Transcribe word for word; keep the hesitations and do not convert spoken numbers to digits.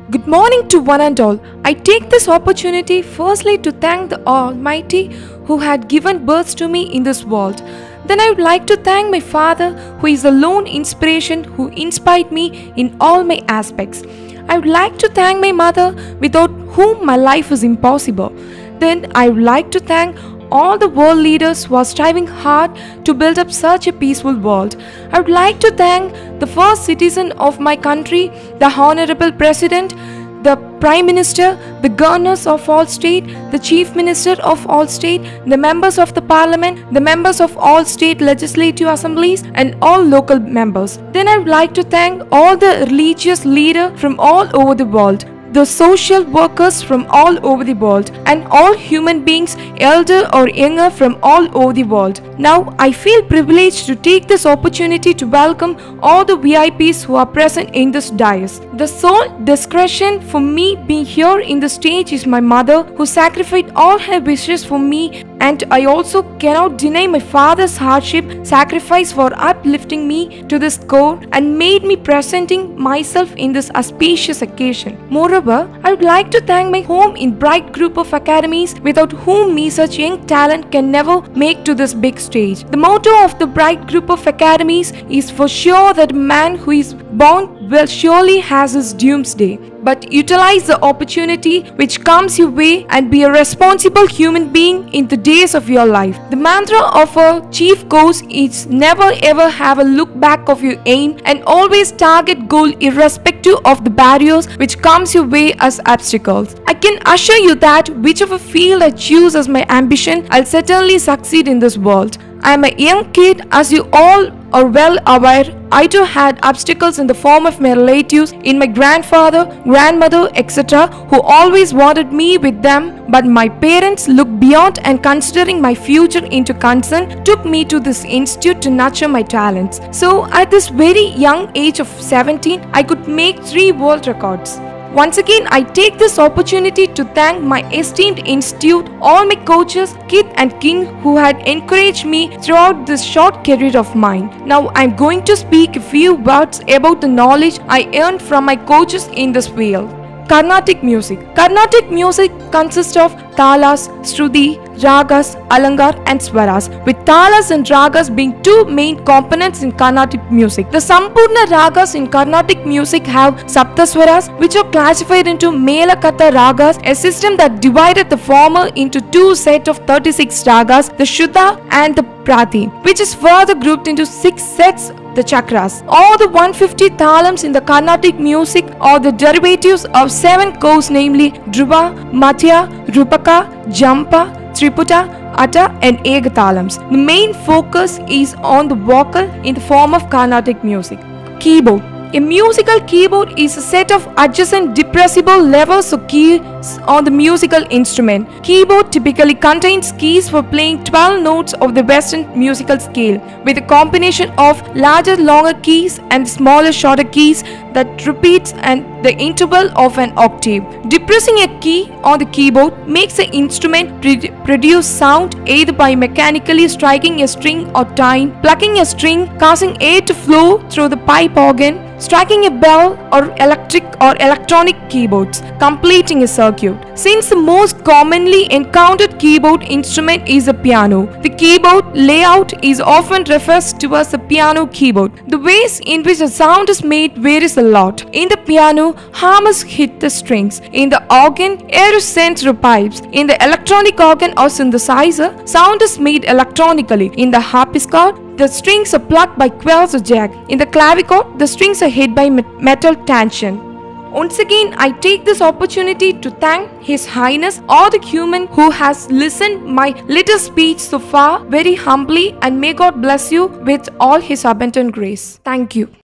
Good morning to one and all. I take this opportunity firstly to thank the Almighty who had given birth to me in this world. Then I would like to thank my father who is the lone inspiration who inspired me in all my aspects. I would like to thank my mother without whom my life is impossible. Then I would like to thank all the world leaders who are striving hard to build up such a peaceful world. I would like to thank the first citizen of my country, the Honorable President, the Prime Minister, the governors of all state, the Chief Minister of all state, the members of the Parliament, the members of all state legislative assemblies and all local members. Then I would like to thank all the religious leaders from all over the world, the social workers from all over the world, and all human beings, elder or younger, from all over the world. Now I feel privileged to take this opportunity to welcome all the V I Ps who are present in this dais. The sole discretion for me being here in the stage is my mother, who sacrificed all her wishes for me, and I also cannot deny my father's hardship, sacrifice for uplifting me to this core and made me presenting myself in this auspicious occasion. Moreover, I would like to thank my home in bright group of academies without whom me such young talent can never make to this big stage. The motto of the bright group of academies is for sure that a man who is born will surely has his doomsday. But utilize the opportunity which comes your way and be a responsible human being in the days of your life. The mantra of a chief course is never ever have a look back of your aim and always target goal irrespective of the barriers which comes your way as obstacles. I can assure you that whichever field I choose as my ambition, I'll certainly succeed in this world. I am a young kid, as you all are well aware. I too had obstacles in the form of my relatives, in my grandfather, grandmother, et cetera, who always wanted me with them, but my parents looked beyond and considering my future into concern, took me to this institute to nurture my talents. So at this very young age of seventeen, I could make three world records. Once again, I take this opportunity to thank my esteemed institute, all my coaches, kith and kin who had encouraged me throughout this short career of mine. Now I am going to speak a few words about the knowledge I earned from my coaches in this field. Carnatic music. Carnatic music consists of talas, shruti, ragas, alangar and swaras, with talas and ragas being two main components in Carnatic music. The Sampurna ragas in Carnatic music have saptaswaras, which are classified into Melakatha ragas, a system that divided the former into two sets of thirty-six ragas, the Shuddha and the Prati, which is further grouped into six sets, the chakras. All the one hundred fifty thalams in the Carnatic music are the derivatives of seven chords, namely Dhruva, Madhya, Rupaka, Jampa, Triputa, Atta and Egathalams. The main focus is on the vocal in the form of Carnatic music. Keyboard. A musical keyboard is a set of adjacent depressible levels or keys on the musical instrument. Keyboard typically contains keys for playing twelve notes of the Western musical scale, with a combination of larger longer keys and smaller shorter keys that repeats and the interval of an octave. Depressing a key on the keyboard makes the instrument produce sound either by mechanically striking a string or tying, plucking a string, causing air to flow through the pipe organ, striking a bell, or electric or electronic keyboards, completing a circuit. Since the most commonly encountered keyboard instrument is a piano, the keyboard layout is often referred to as a piano keyboard. The ways in which the sound is made varies a lot. In the piano, hammers hit the strings. In the organ, air is sent through pipes. In the electronic organ or synthesizer, sound is made electronically. In the harpsichord, the strings are plucked by quills or jack. In the clavichord, the strings are hit by metal tension. Once again, I take this opportunity to thank His Highness or the human who has listened my little speech so far very humbly, and may God bless you with all His abundant grace. Thank you.